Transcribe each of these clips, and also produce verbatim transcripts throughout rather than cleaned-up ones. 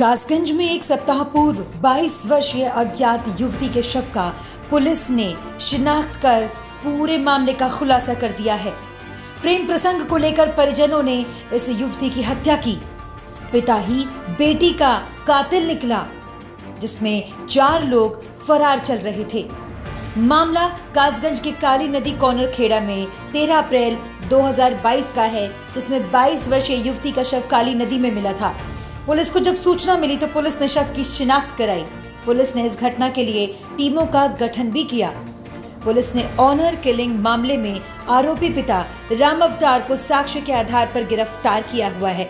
कासगंज में एक सप्ताह पूर्व बाईस वर्षीय अज्ञात युवती के शव का पुलिस ने शिनाख्त कर पूरे मामले का खुलासा कर दिया है। प्रेम प्रसंग को लेकर परिजनों ने इस युवती की हत्या की। पिता ही बेटी का कातिल निकला, जिसमें चार लोग फरार चल रहे थे। मामला कासगंज के काली नदी कॉर्नर खेड़ा में तेरह अप्रैल दो हज़ार बाईस का है, जिसमें बाईस वर्षीय युवती का शव काली नदी में मिला था। पुलिस को जब सूचना मिली तो पुलिस ने शव की शिनाख्त कराई। पुलिस ने इस घटना के लिए टीमों का गठन भी किया। पुलिस ने ऑनर किलिंग मामले में आरोपी पिता राम अवतार को साक्ष्य के आधार पर गिरफ्तार किया हुआ है।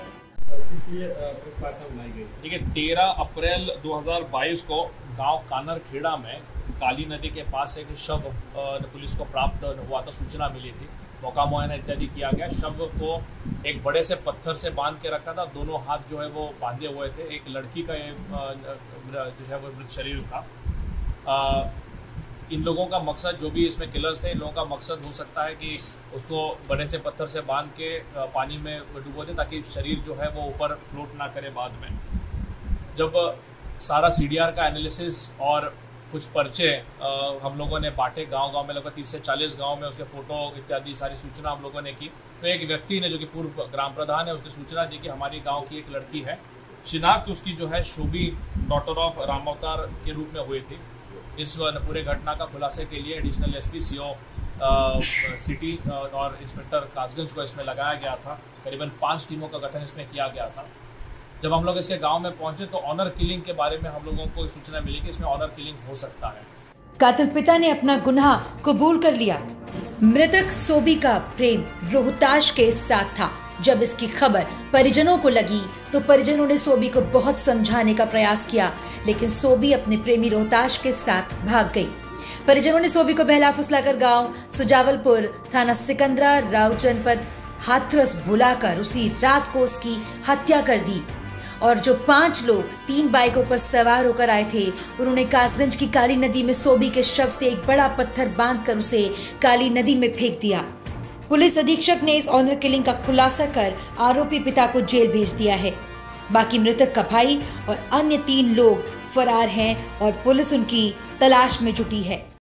देखिए, तेरह अप्रैल दो हज़ार बाईस को गांव कानर खेड़ा में काली नदी के पास एक शव पुलिस को प्राप्त हुआ था, सूचना मिली थी। मौका मुआयना इत्यादि किया गया। शव को एक बड़े से पत्थर से बांध के रखा था, दोनों हाथ जो है वो बांधे हुए थे। एक लड़की का जो है वो मृत शरीर था। इन लोगों का मकसद, जो भी इसमें किलर्स थे, इन लोगों का मकसद हो सकता है कि उसको बड़े से पत्थर से बांध के पानी में डुबो दें ताकि शरीर जो है वो ऊपर फ्लोट ना करे। बाद में जब सारा सी डी आर का एनालिसिस और कुछ पर्चे आ, हम लोगों ने बांटे गांव गांव में, लगभग तीस से चालीस गांव में उसके फोटो इत्यादि सारी सूचना हम लोगों ने की। तो एक व्यक्ति ने, जो कि पूर्व ग्राम प्रधान है, उसने सूचना दी कि हमारी गांव की एक लड़की है। शिनाख्त उसकी जो है शोभी डॉटर ऑफ राम अवतार के रूप में हुई थी। इस पूरे घटना का खुलासे के लिए additional S P C O city और इंस्पेक्टर कासगंज को इसमें लगाया गया था। करीबन पाँच टीमों का गठन इसमें किया गया था। जब हम लोग इसके गांव में पहुंचे तो ऑनर किलिंग के बारे में हम लोगों को सूचना मिली कि इसमें ऑनर किलिंग हो सकता है। कातिल पिता ने अपना गुनाह कबूल कर लिया। मृतक सोबी का प्रेम रोहताश के साथ था। जब इसकी खबर परिजनों को लगी तो परिजनों ने सोबी को बहुत समझाने का प्रयास किया, लेकिन सोबी अपने प्रेमी रोहताश के साथ भाग गई। परिजनों ने सोबी को बहला फुसलाकर गांव सुजावलपुर, थाना सिकंदरा राव जनपद हाथरस बुलाकर उसी रात को उसकी हत्या कर दी। और जो पांच लोग तीन बाइकों पर सवार होकर आए थे, उन्होंने कासगंज की काली नदी में सोबी के शव से एक बड़ा पत्थर बांधकर उसे काली नदी में फेंक दिया। पुलिस अधीक्षक ने इस ऑनर किलिंग का खुलासा कर आरोपी पिता को जेल भेज दिया है। बाकी मृतक का भाई और अन्य तीन लोग फरार हैं और पुलिस उनकी तलाश में जुटी है।